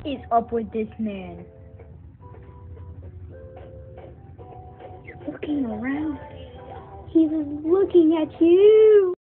is up with this man? You're looking around. He was looking at you.